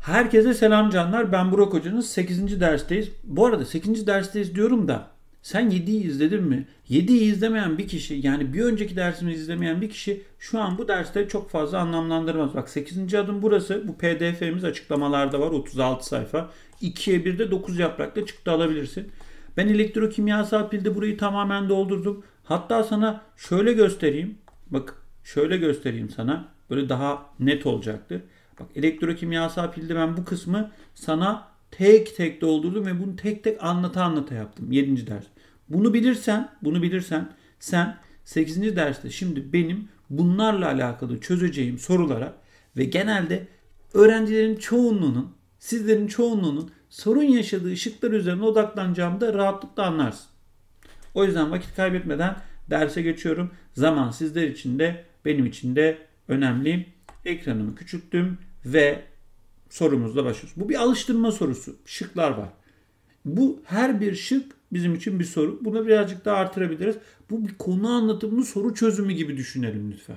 Herkese selam canlar. Ben Burak Hoca'nın 8. dersteyiz. Bu arada 8. dersteyiz diyorum da sen 7'yi izledin mi? 7'yi izlemeyen bir kişi, yani bir önceki dersimizi izlemeyen bir kişi şu an bu derste çok fazla anlamlandırmaz. Bak, 8. adım burası. Bu PDF'miz açıklamalarda var, 36 sayfa. 2'ye 1'de 9 yaprakta çıktı alabilirsin. Ben elektrokimyasal pilde burayı tamamen doldurdum. Hatta sana şöyle göstereyim. Bak, şöyle göstereyim sana. Böyle daha net olacaktır. Bak, elektrokimyasal pilde ben bu kısmı sana tek tek doldurdum ve bunu tek tek anlata anlata yaptım. 7. ders. Bunu bilirsen sen 8. derste şimdi benim bunlarla alakalı çözeceğim sorulara ve genelde öğrencilerin çoğunluğunun, sizlerin çoğunluğunun sorun yaşadığı şıklar üzerine odaklanacağımı da rahatlıkla anlarsın. O yüzden vakit kaybetmeden derse geçiyorum. Zaman sizler için de benim için de önemli. Ekranımı küçülttüm ve sorumuzla başlıyoruz. Bu bir alıştırma sorusu. Şıklar var. Bu her bir şık bizim için bir soru. Bunu birazcık daha artırabiliriz. Bu bir konu anlatımını soru çözümü gibi düşünelim lütfen.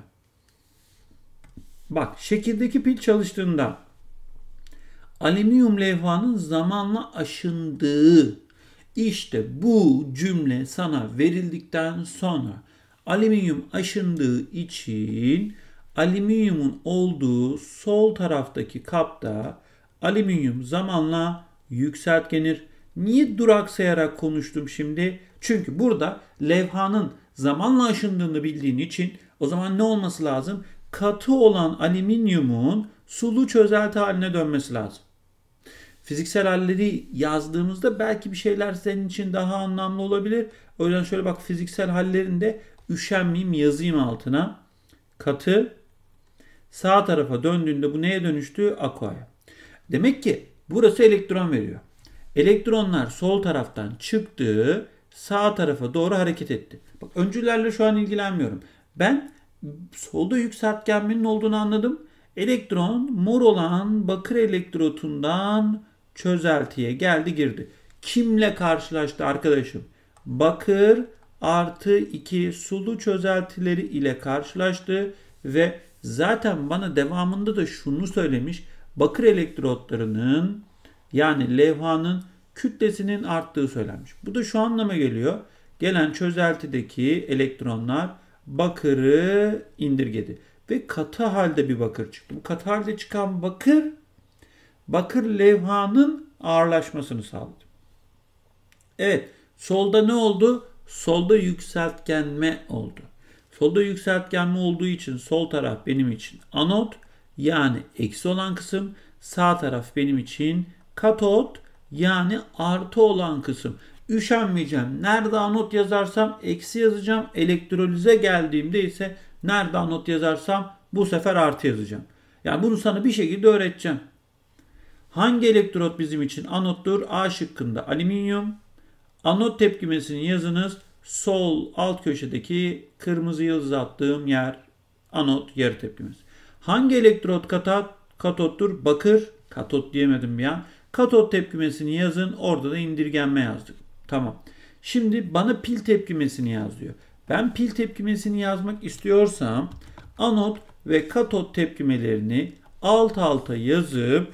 Bak, şekildeki pil çalıştığında alüminyum levhanın zamanla aşındığı, işte bu cümle sana verildikten sonra alüminyum aşındığı için alüminyumun olduğu sol taraftaki kapta alüminyum zamanla yükseltgenir. Niye duraksayarak konuştum şimdi? Çünkü burada levhanın zamanla aşındığını bildiğin için o zaman ne olması lazım? Katı olan alüminyumun sulu çözelti haline dönmesi lazım. Fiziksel halleri yazdığımızda belki bir şeyler senin için daha anlamlı olabilir. O yüzden şöyle bak, fiziksel hallerinde üşenmeyeyim, yazayım altına. Katı, sağ tarafa döndüğünde bu neye dönüştü? Aqua'ya. Demek ki burası elektron veriyor. Elektronlar sol taraftan çıktı, sağ tarafa doğru hareket etti. Bak, öncülerle şu an ilgilenmiyorum. Ben solda yükseltgenmenin olduğunu anladım. Elektron mor olan bakır elektrotundan çözeltiye geldi, girdi. Kimle karşılaştı arkadaşım? Bakır artı 2 sulu çözeltileri ile karşılaştı ve zaten bana devamında da şunu söylemiş. Bakır elektrotlarının, yani levhanın kütlesinin arttığı söylenmiş. Bu da şu anlama geliyor. Gelen çözeltideki elektronlar bakırı indirgedi. Ve katı halde bir bakır çıktı. Bu katı halde çıkan bakır levhanın ağırlaşmasını sağladı. Evet, solda ne oldu? Solda yükseltgenme oldu. Solda yükseltgenme olduğu için sol taraf benim için anot, yani eksi olan kısım. Sağ taraf benim için katot, yani artı olan kısım. Üşenmeyeceğim. Nerede anot yazarsam eksi yazacağım. Elektrolize geldiğimde ise nerede anot yazarsam bu sefer artı yazacağım. Yani bunu sana bir şekilde öğreteceğim. Hangi elektrot bizim için anottur? A şıkkında alüminyum. Anot tepkimesini yazınız. Sol alt köşedeki kırmızı yıldız attığım yer anot yarı tepkimesi. Hangi elektrot katottur? Bakır. Katot diyemedim bir an. Katot tepkimesini yazın. Orada da indirgenme yazdık. Tamam. Şimdi bana pil tepkimesini yaz diyor. Ben pil tepkimesini yazmak istiyorsam anot ve katot tepkimelerini alt alta yazıp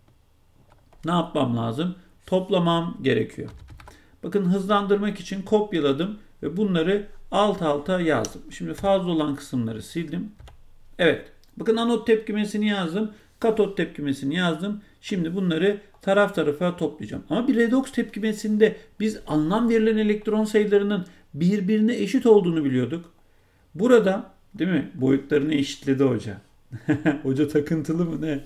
ne yapmam lazım? Toplamam gerekiyor. Bakın, hızlandırmak için kopyaladım ve bunları alt alta yazdım. Şimdi fazla olan kısımları sildim. Evet. Bakın, anot tepkimesini yazdım. Katot tepkimesini yazdım. Şimdi bunları taraf tarafa toplayacağım. Ama bir redoks tepkimesinde biz anlam verilen elektron sayılarının birbirine eşit olduğunu biliyorduk. Burada, değil mi? Boyutlarını eşitledi hoca. Hoca takıntılı mı ne?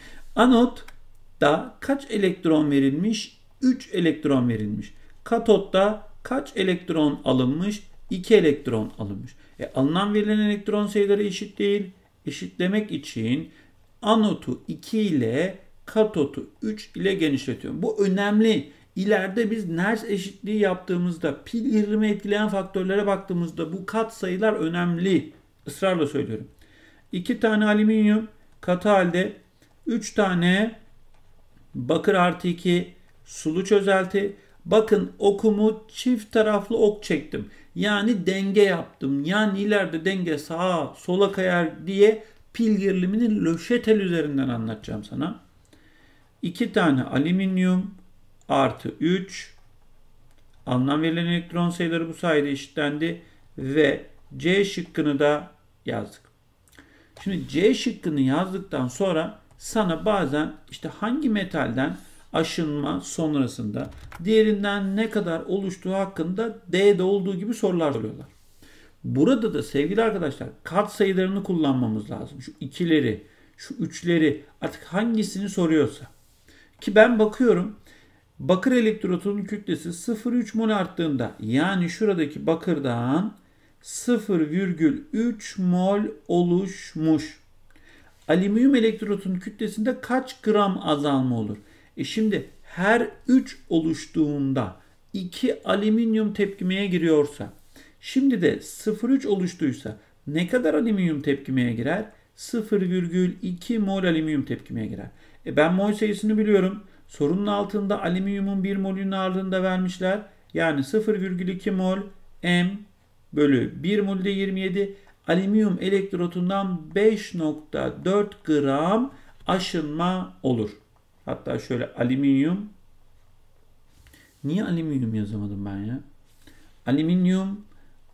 Anotta kaç elektron verilmiş? 3 elektron verilmiş. Katotta kaç elektron alınmış? 2 elektron alınmış. Alınan verilen elektron sayıları eşit değil. Eşitlemek için anotu 2 ile katotu 3 ile genişletiyorum. Bu önemli. İleride biz Nernst eşitliği yaptığımızda, pil gerilimi etkileyen faktörlere baktığımızda bu kat sayılar önemli. Israrla söylüyorum. 2 tane alüminyum katı halde, 3 tane bakır artı 2 sulu çözelti. Bakın, okumu çift taraflı ok çektim. Yani denge yaptım. Yani ileride denge sağa sola kayar diye pil gerilimini löşetel üzerinden anlatacağım sana. 2 tane alüminyum artı 3. Alınan verilen elektron sayıları bu sayede eşitlendi ve C şıkkını da yazdık. Şimdi C şıkkını yazdıktan sonra sana bazen işte hangi metalden aşınma sonrasında diğerinden ne kadar oluştuğu hakkında D'de olduğu gibi sorular soruyorlar. Burada da sevgili arkadaşlar kat sayılarını kullanmamız lazım. Şu ikileri, şu üçleri artık hangisini soruyorsa. Ki ben bakıyorum bakır elektrotunun kütlesi 0,3 mol arttığında yani şuradaki bakırdan 0,3 mol oluşmuş. Alüminyum elektrotunun kütlesinde kaç gram azalma olur? Şimdi her 3 oluştuğunda 2 alüminyum tepkimeye giriyorsa, şimdi de 0,3 oluştuysa ne kadar alüminyum tepkimeye girer? 0,2 mol alüminyum tepkimeye girer. Ben mol sayısını biliyorum. Sorunun altında alüminyumun 1 molünün ağırlığını da vermişler. Yani 0,2 mol M bölü 1 molü de 27. Alüminyum elektrotundan 5,4 gram aşınma olur. Hatta şöyle alüminyum. Niye alüminyum yazamadım ben ya? Alüminyum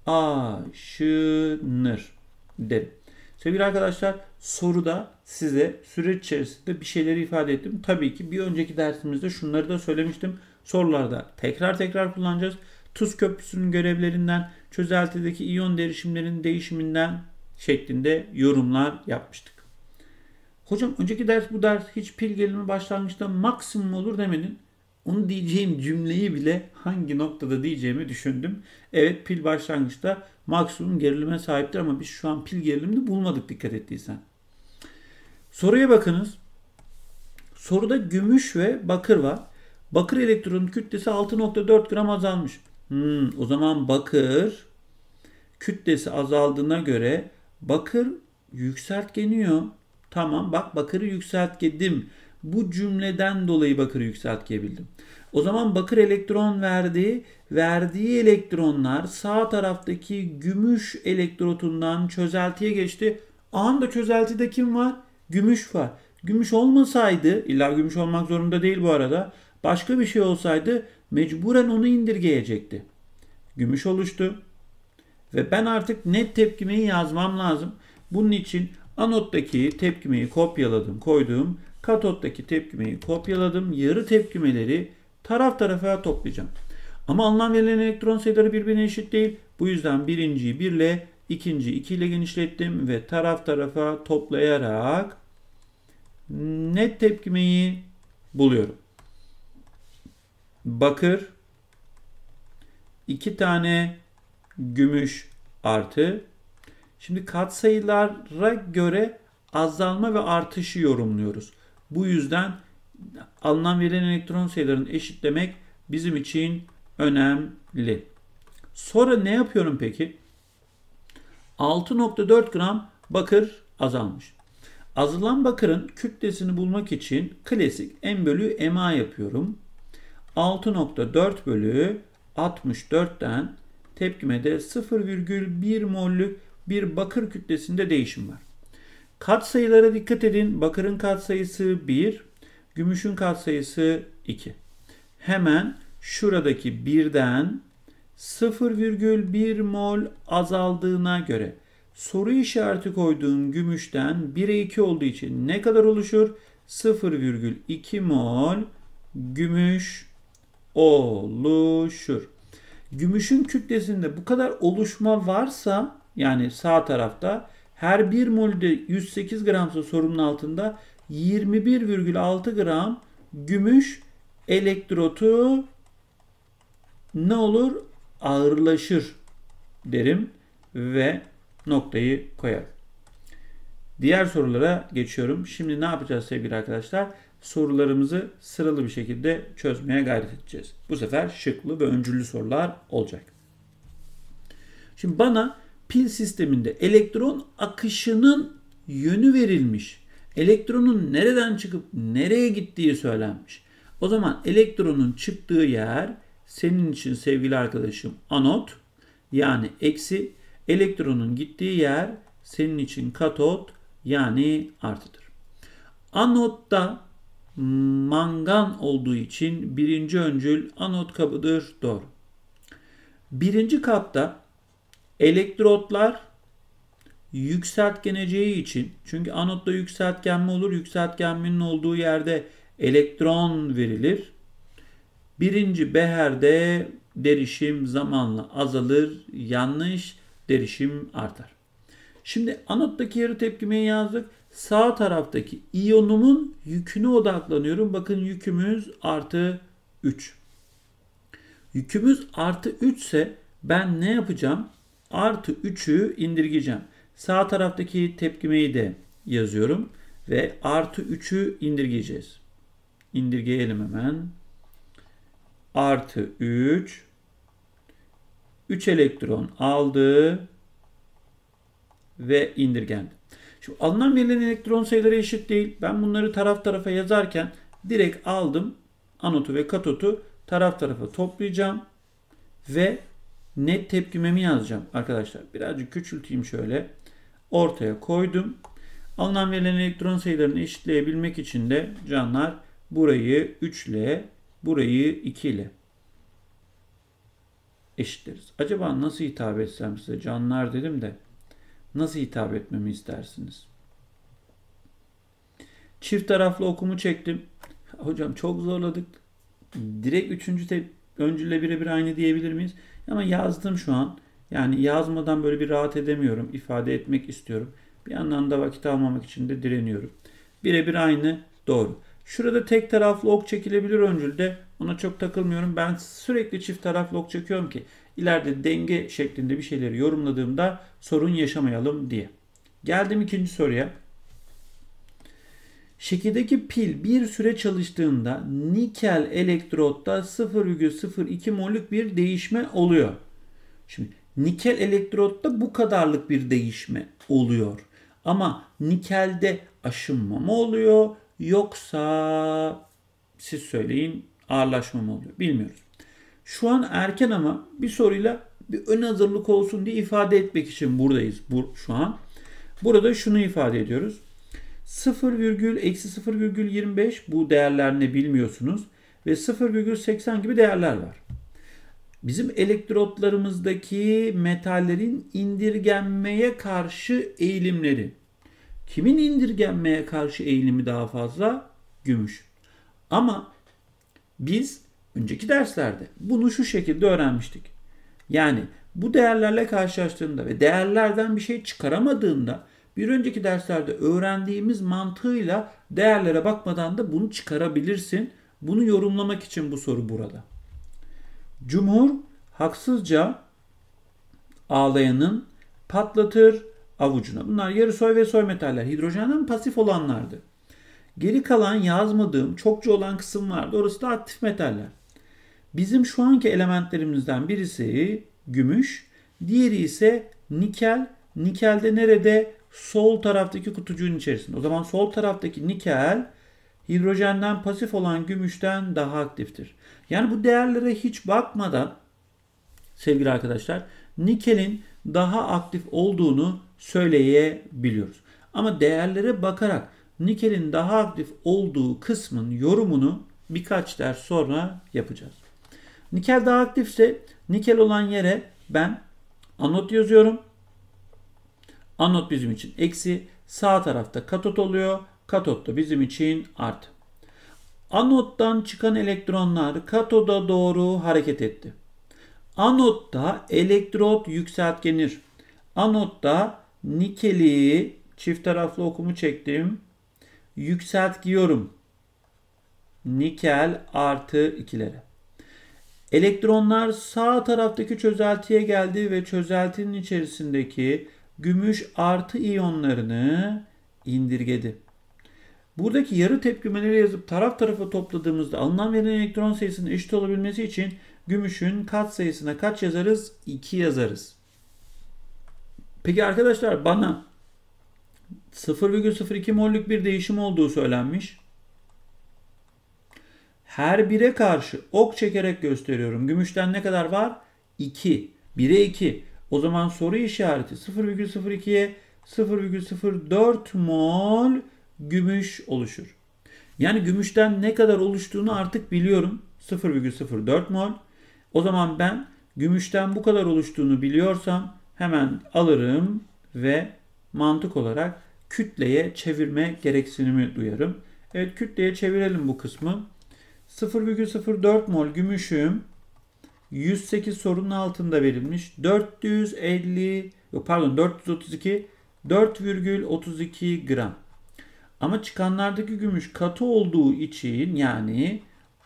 aşınır derim. Sevgili arkadaşlar soruda size süreç içerisinde bir şeyleri ifade ettim. Tabii ki bir önceki dersimizde şunları da söylemiştim. Sorularda tekrar kullanacağız. Tuz köprüsünün görevlerinden, çözeltideki iyon derişimlerinin değişiminden şeklinde yorumlar yapmıştık. Hocam önceki ders bu ders hiç pil gerilimi başlangıçta maksimum olur demedin. Onu diyeceğim cümleyi bile hangi noktada diyeceğimi düşündüm. Evet pil başlangıçta maksimum gerilime sahiptir ama biz şu an pil gerilimini bulmadık dikkat ettiysen. Soruya bakınız. Soruda gümüş ve bakır var. Bakır elektronun kütlesi 6,4 gram azalmış. O zaman bakır kütlesi azaldığına göre bakır yükseltgeniyor. Tamam bak bakırı yükseltgedim. Bu cümleden dolayı bakırı yükseltgebildim. O zaman bakır elektron verdiği elektronlar sağ taraftaki gümüş elektrotundan çözeltiye geçti. Anda çözeltide kim var? Gümüş var. Gümüş olmasaydı, illa gümüş olmak zorunda değil bu arada, başka bir şey olsaydı mecburen onu indirgeyecekti. Gümüş oluştu. Ve ben artık net tepkimeyi yazmam lazım. Bunun için anottaki tepkimeyi kopyaladım, koydum. Katottaki tepkimeyi kopyaladım. Yarı tepkimeleri taraf tarafa toplayacağım. Ama alınan verilen elektron sayıları birbirine eşit değil. Bu yüzden birinciyi 1 ile, ikinciyi 2 ile genişlettim ve taraf tarafa toplayarak net tepkimeyi buluyorum. Bakır 2 tane gümüş artı. Şimdi katsayılara göre azalma ve artışı yorumluyoruz. Bu yüzden alınan verilen elektron sayılarını eşitlemek bizim için önemli. Sonra ne yapıyorum peki? 6,4 gram bakır azalmış. Azalan bakırın kütlesini bulmak için klasik M bölü MA yapıyorum. 6,4 bölü 64'ten tepkimede 0,1 mollük bir bakır kütlesinde değişim var. Katsayılara dikkat edin. Bakırın katsayısı 1, gümüşün katsayısı 2. Hemen şuradaki 1'den 0,1 mol azaldığına göre soru işareti koyduğum gümüşten 1'e 2 olduğu için ne kadar oluşur? 0,2 mol gümüş oluşur. Gümüşün kütlesinde bu kadar oluşma varsa yani sağ tarafta her 1 molde 108 gramsa sorunun altında 21,6 gram gümüş elektrotu ne olur? Ağırlaşır derim ve noktayı koyarım. Diğer sorulara geçiyorum. Şimdi ne yapacağız sevgili arkadaşlar? Sorularımızı sıralı bir şekilde çözmeye gayret edeceğiz. Bu sefer şıklı ve öncüllü sorular olacak. Şimdi bana pil sisteminde elektron akışının yönü verilmiş. Elektronun nereden çıkıp nereye gittiği söylenmiş. O zaman elektronun çıktığı yer senin için sevgili arkadaşım anot yani eksi, elektronun gittiği yer senin için katot yani artıdır. Anotta mangan olduğu için birinci öncül anot kabıdır. Doğru. Birinci kapta elektrotlar yükseltgeneceği için, çünkü anotta yükseltgenme olur. Yükseltgenmenin olduğu yerde elektron verilir. Birinci beherde derişim zamanla azalır. Yanlış, derişim artar. Şimdi anottaki yarı tepkimeyi yazdık. Sağ taraftaki iyonumun yüküne odaklanıyorum. Bakın yükümüz artı 3. Yükümüz artı 3 ise ben ne yapacağım? Artı 3'ü indirgeyeceğim. Sağ taraftaki tepkimeyi de yazıyorum. Ve artı 3'ü indirgeyeceğiz. İndirgeyelim hemen. Artı 3. 3 elektron aldı. Ve indirgendi. Şimdi alınan verilen elektron sayıları eşit değil. Ben bunları taraf tarafa yazarken direkt aldım. Anotu ve katotu taraf tarafa toplayacağım. Ve net tepkimemi yazacağım arkadaşlar. Birazcık küçülteyim şöyle. Ortaya koydum. Alınan verilen elektron sayılarını eşitleyebilmek için de canlar burayı 3 ile burayı 2 ile eşitleriz. Acaba nasıl hitap etsem size canlar dedim de nasıl hitap etmemi istersiniz? Çift taraflı okumu çektim. Hocam çok zorladık. Direkt öncülle birebir aynı diyebilir miyiz? Ama yazdım şu an. Yani yazmadan böyle bir rahat edemiyorum. İfade etmek istiyorum. Bir yandan da vakit almamak için de direniyorum. Birebir aynı, doğru. Şurada tek taraflı ok çekilebilir öncülde. Ona çok takılmıyorum. Ben sürekli çift taraflı ok çekiyorum ki ileride denge şeklinde bir şeyleri yorumladığımda sorun yaşamayalım diye. Geldim ikinci soruya. Şekildeki pil bir süre çalıştığında nikel elektrotta 0,02 mol'lük bir değişme oluyor. Şimdi nikel elektrotta bu kadarlık bir değişme oluyor. Ama nikelde aşınma mı oluyor yoksa siz söyleyin ağırlaşma mı oluyor bilmiyoruz. Şu an erken ama bir soruyla bir ön hazırlık olsun diye ifade etmek için buradayız şu an. Burada şunu ifade ediyoruz. 0,-0,25 bu değerler ne bilmiyorsunuz ve 0,80 gibi değerler var. Bizim elektrotlarımızdaki metallerin indirgenmeye karşı eğilimleri. Kimin indirgenmeye karşı eğilimi daha fazla? Gümüş. Ama biz önceki derslerde bunu şu şekilde öğrenmiştik. Yani bu değerlerle karşılaştığında ve değerlerden bir şey çıkaramadığında bir önceki derslerde öğrendiğimiz mantığıyla değerlere bakmadan da bunu çıkarabilirsin. Bunu yorumlamak için bu soru burada. Cumhur haksızca ağlayanın patlatır avucuna. Bunlar yarı soy ve soy metaller. Hidrojenden pasif olanlardı. Geri kalan yazmadığım çokça olan kısım vardı. Orası da aktif metaller. Bizim şu anki elementlerimizden birisi gümüş. Diğeri ise nikel. Nikelde nerede? Sol taraftaki kutucuğun içerisinde. O zaman sol taraftaki nikel hidrojenden pasif olan gümüşten daha aktiftir. Yani bu değerlere hiç bakmadan sevgili arkadaşlar nikelin daha aktif olduğunu söyleyebiliyoruz. Ama değerlere bakarak nikelin daha aktif olduğu kısmın yorumunu birkaç ders sonra yapacağız. Nikel daha aktifse nikel olan yere ben anot yazıyorum. Anot bizim için eksi. Sağ tarafta katot oluyor. Katot da bizim için artı. Anottan çıkan elektronlar katoda doğru hareket etti. Anotta elektrot yükseltgenir. Anotta nikeli çift taraflı okumu çektim. Yükseltgiyorum. Nikel artı ikilere. Elektronlar sağ taraftaki çözeltiye geldi ve çözeltinin içerisindeki gümüş artı iyonlarını indirgedi. Buradaki yarı tepkimeleri yazıp taraf tarafa topladığımızda alınan verilen elektron sayısının eşit olabilmesi için gümüşün katsayısına kaç yazarız? 2 yazarız. Peki arkadaşlar bana 0,02 mollük bir değişim olduğu söylenmiş. Her bire karşı ok çekerek gösteriyorum. Gümüşten ne kadar var? 2. 1'e 2. O zaman soru işareti 0,02'ye 0,04 mol gümüş oluşur. Yani gümüşten ne kadar oluştuğunu artık biliyorum. 0,04 mol. O zaman ben gümüşten bu kadar oluştuğunu biliyorsam hemen alırım ve mantık olarak kütleye çevirme gereksinimi duyarım. Evet, kütleye çevirelim bu kısmı. 0,04 mol gümüşüm 108 sorunun altında verilmiş. 432 4,32 gram. Ama çıkanlardaki gümüş katı olduğu için yani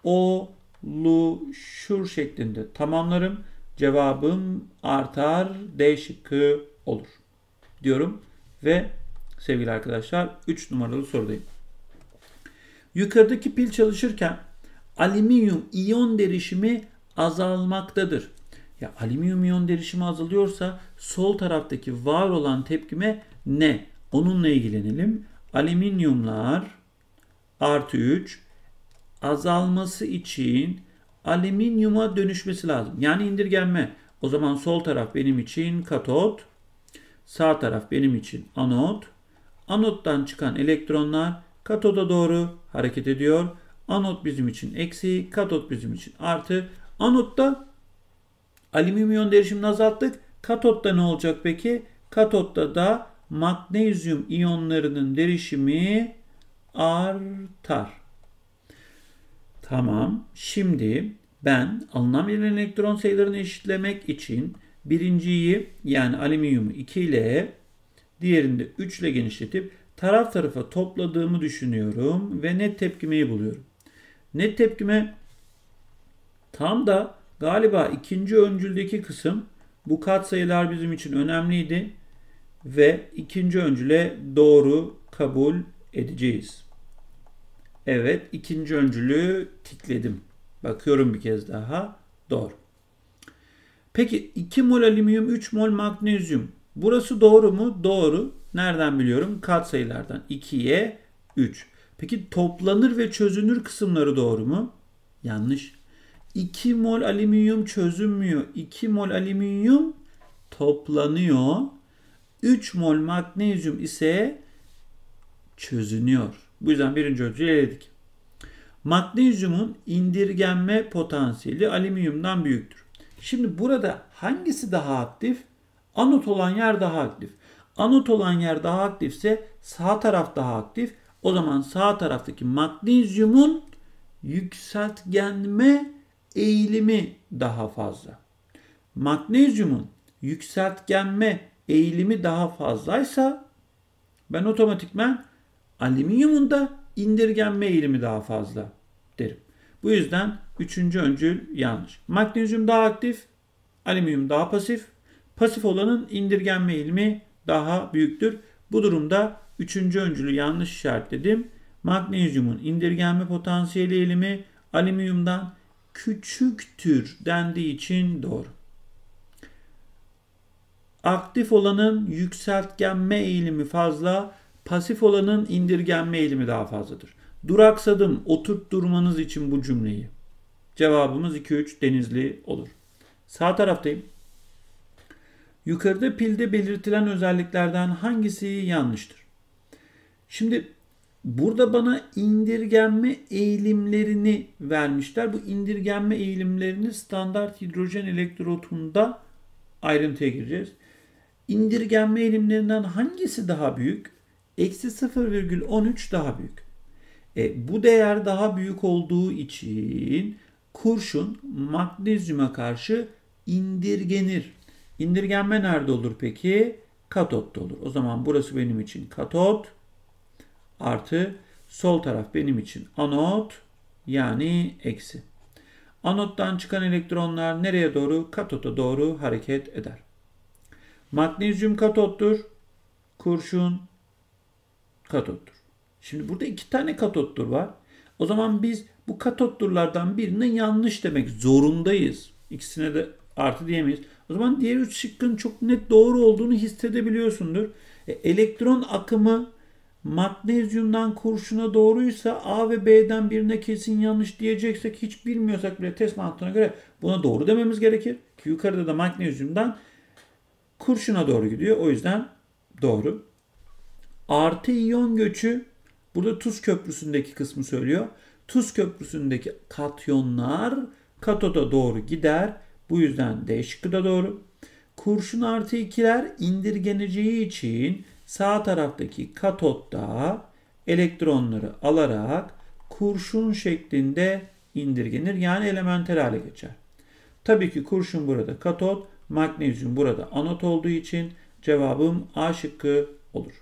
oluşur şeklinde tamamlarım. Cevabım artar, D şıkkı olur diyorum ve sevgili arkadaşlar 3 numaralı sorudayım. Yukarıdaki pil çalışırken alüminyum iyon derişimi azalmaktadır. Ya alüminyum iyon derişimi azalıyorsa sol taraftaki var olan tepkime ne? Onunla ilgilenelim. Alüminyumlar artı 3 azalması için alüminyuma dönüşmesi lazım. Yani indirgenme. O zaman sol taraf benim için katot, sağ taraf benim için anot. Anottan çıkan elektronlar katoda doğru hareket ediyor. Anot bizim için eksi, katot bizim için artı. Anotta alüminyum iyon derişimini azalttık. Katotta ne olacak peki? Katotta da magnezyum iyonlarının derişimi artar. Tamam. Şimdi ben alınan verilen elektron sayılarını eşitlemek için birinciyi yani alüminyumu 2 ile diğerini de 3 ile genişletip taraf tarafa topladığımı düşünüyorum ve net tepkimeyi buluyorum. Net tepkime tam da galiba ikinci öncüldeki kısım. Bu katsayılar bizim için önemliydi ve ikinci öncüle doğru kabul edeceğiz. Evet, ikinci öncülü tikledim. Bakıyorum bir kez daha. Doğru. Peki 2 mol alüminyum, 3 mol magnezyum. Burası doğru mu? Doğru. Nereden biliyorum? Katsayılardan 2'ye 3. Peki toplanır ve çözünür kısımları doğru mu? Yanlış. 2 mol alüminyum çözünmüyor. 2 mol alüminyum toplanıyor. 3 mol magnezyum ise çözünüyor. Bu yüzden birinci ölçüyü eledik. Magnezyumun indirgenme potansiyeli alüminyumdan büyüktür. Şimdi burada hangisi daha aktif? Anot olan yer daha aktif. Anot olan yer daha aktifse sağ taraf daha aktif. O zaman sağ taraftaki magnezyumun yükseltgenme eğilimi daha fazla. Magnezyumun yükseltgenme eğilimi daha fazlaysa ben otomatikman alüminyumun da indirgenme eğilimi daha fazla derim. Bu yüzden üçüncü öncül yanlış. Magnezyum daha aktif, alüminyum daha pasif. Pasif olanın indirgenme eğilimi daha büyüktür. Bu durumda üçüncü öncülü yanlış işaretledim. Magnezyumun indirgenme potansiyeli eğilimi alüminyumdan küçüktür dendiği için doğru. Aktif olanın yükseltgenme eğilimi fazla, pasif olanın indirgenme eğilimi daha fazladır. Duraksadım, oturtturmanız için bu cümleyi. Cevabımız 2-3 Denizli olur. Sağ taraftayım. Yukarıda pilde belirtilen özelliklerden hangisi yanlıştır? Şimdi burada bana indirgenme eğilimlerini vermişler. Bu indirgenme eğilimlerini standart hidrojen elektrotunda ayrıntıya gireceğiz. İndirgenme eğilimlerinden hangisi daha büyük? Eksi 0,13 daha büyük. Bu değer daha büyük olduğu için kurşun magnezyuma karşı indirgenir. İndirgenme nerede olur peki? Katotta olur. O zaman burası benim için katot artı sol taraf benim için anot yani eksi. Anottan çıkan elektronlar nereye doğru? Katota doğru hareket eder. Magnezyum katottur. Kurşun katottur. Şimdi burada 2 tane katottur var. O zaman biz bu katotturlardan birine yanlış demek zorundayız. İkisine de artı diyemeyiz. O zaman diğer 3 şıkkın çok net doğru olduğunu hissedebiliyorsundur. Elektron akımı magnezyumdan kurşuna doğruysa A ve B'den birine kesin yanlış diyeceksek hiç bilmiyorsak bile test mantığına göre buna doğru dememiz gerekir. Ki yukarıda da magnezyumdan kurşuna doğru gidiyor. O yüzden doğru. Artı iyon göçü Burada Tuz Köprüsü'ndeki kısmı söylüyor. Tuz Köprüsü'ndeki katyonlar katoda doğru gider. Bu yüzden D şıkkı da doğru. Kurşun artı 2'ler indirgeneceği için sağ taraftaki katotta elektronları alarak kurşun şeklinde indirgenir. Yani elementer hale geçer. Tabii ki kurşun burada katot, magnezyum burada anot olduğu için cevabım A şıkkı olur.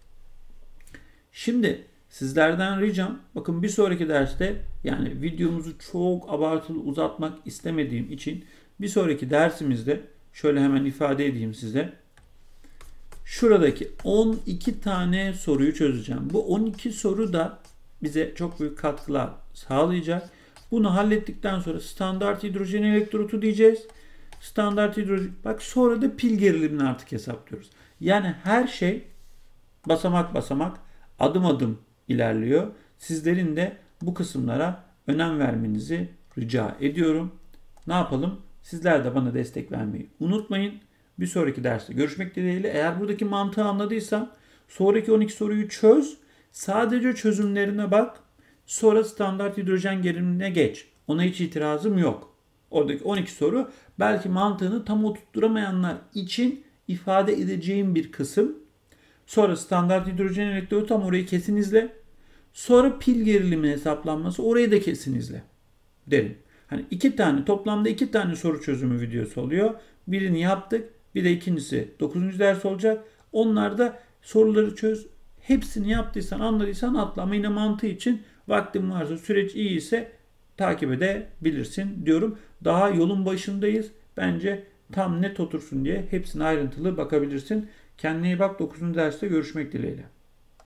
Şimdi sizlerden ricam, bakın bir sonraki derste, yani videomuzu çok abartılı uzatmak istemediğim için bir sonraki dersimizde şöyle hemen ifade edeyim size. Şuradaki 12 tane soruyu çözeceğim. Bu 12 soru da bize çok büyük katkılar sağlayacak. Bunu hallettikten sonra standart hidrojen elektrotu diyeceğiz. Standart hidrojen, bak sonra da pil gerilimini artık hesaplıyoruz. Yani her şey basamak basamak, adım adım ilerliyor. Sizlerin de bu kısımlara önem vermenizi rica ediyorum. Ne yapalım? Sizler de bana destek vermeyi unutmayın. Bir sonraki derste görüşmek dileğiyle. Eğer buradaki mantığı anladıysan sonraki 12 soruyu çöz. Sadece çözümlerine bak. Sonra standart hidrojen gerilimine geç. Ona hiç itirazım yok. Oradaki 12 soru belki mantığını tam oturtturamayanlar için ifade edeceğim bir kısım. Sonra standart hidrojen elektrodu, tam orayı kesin izle. Sonra pil gerilimi hesaplanması, orayı da kesin izle derim. Hani toplamda iki tane soru çözümü videosu oluyor. Birini yaptık. Bir de ikincisi 9. ders olacak. Onlarda soruları çöz. Hepsini yaptıysan, anladıysan atla. Ama yine mantığı için vaktin varsa, süreç iyi ise takip edebilirsin diyorum. Daha yolun başındayız. Bence tam net otursun diye hepsine ayrıntılı bakabilirsin. Kendine iyi bak. 9. derste görüşmek dileğiyle.